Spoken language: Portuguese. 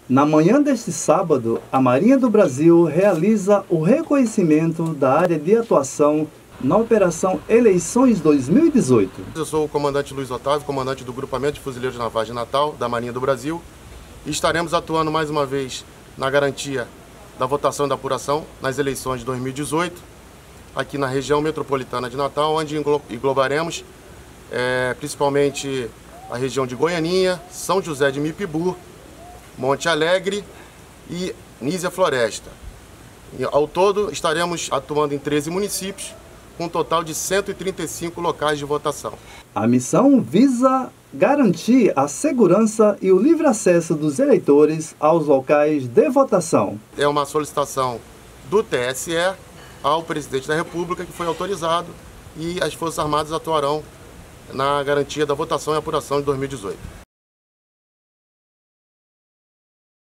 Na manhã deste sábado, a Marinha do Brasil realiza o reconhecimento da área de atuação na Operação Eleições 2018. Eu sou o comandante Luiz Otávio, comandante do Grupamento de Fuzileiros Navais de Natal, da Marinha do Brasil, e estaremos atuando mais uma vez na garantia da votação e da apuração nas eleições de 2018, aqui na região metropolitana de Natal, onde englobaremos principalmente a região de Goianinha, São José de Mipibu, Monte Alegre e Nísia Floresta. E, ao todo, estaremos atuando em 13 municípios, com um total de 135 locais de votação. A missão visa garantir a segurança e o livre acesso dos eleitores aos locais de votação. É uma solicitação do TSE ao presidente da República, que foi autorizado, e as Forças Armadas atuarão na garantia da votação e apuração de 2018.